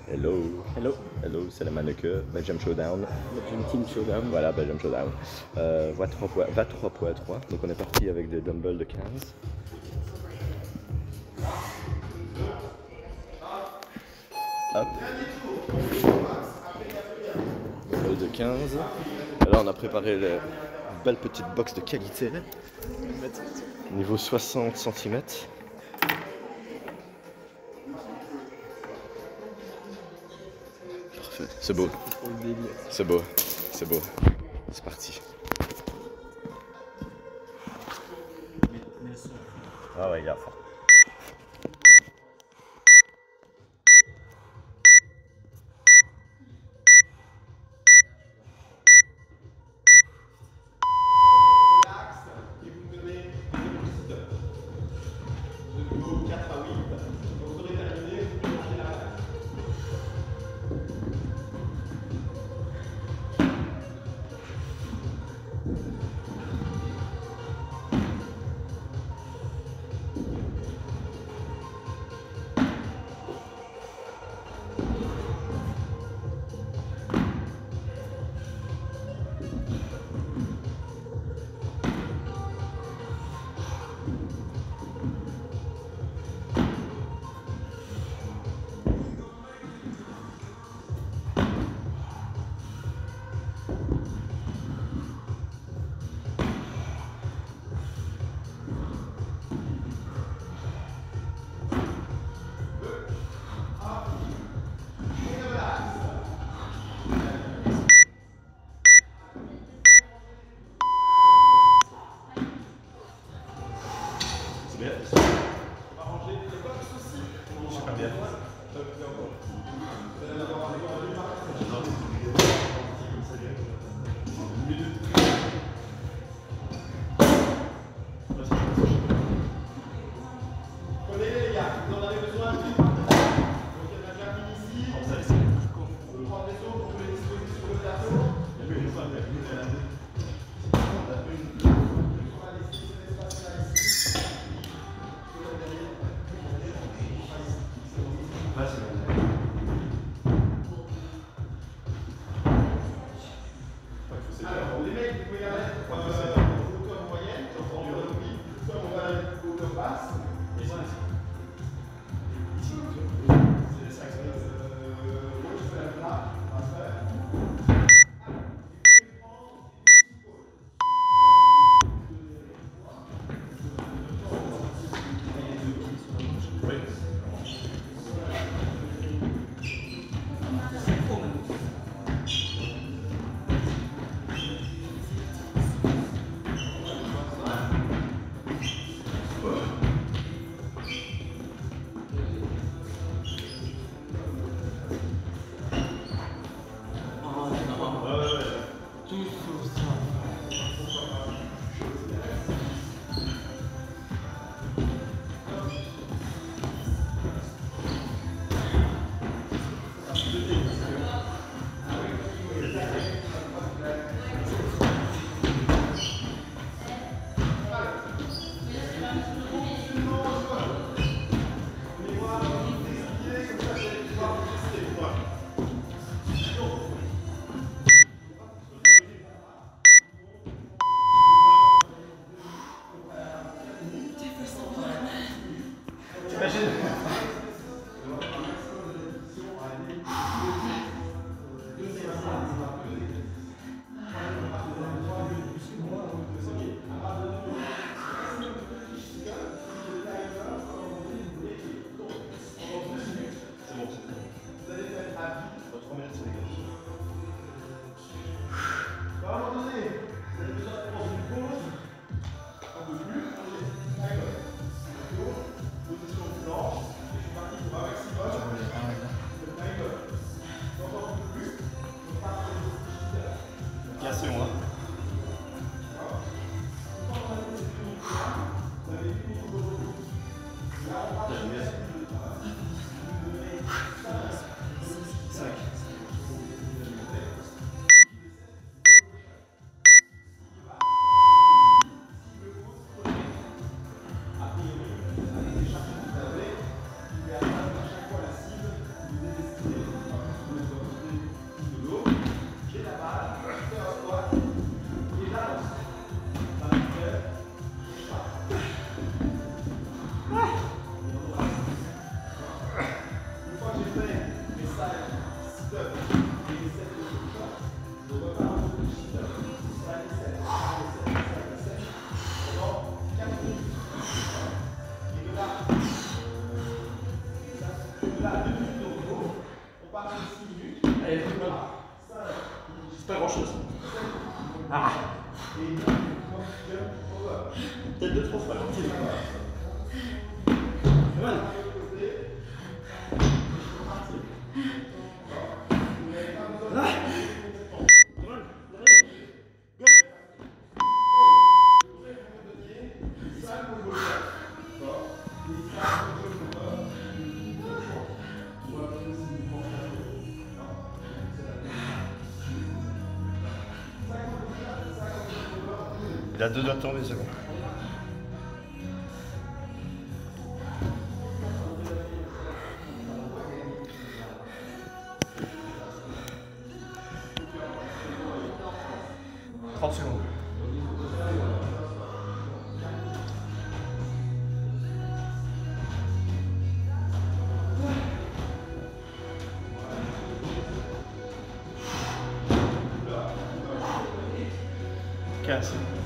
Hello. Hello. Hello, c'est la Manneke, Belgium Showdown. Belgium Team Showdown. Voilà, Belgium Showdown. Va 3 poids à 3. Donc on est parti avec des dumbbells de 15. Hop. Dumbbells de 15. Et là on a préparé une belle petite box de qualité. Niveau 60 cm. Parfait, c'est beau. C'est beau, c'est beau. C'est parti. Ah ouais, il y a fort. Allez, c'est pas grand chose. Ah. Peut-être 2-3 fois. Pas mal. Il a 2 doigts de tomber, c'est bon. « 30 secondes. Casse.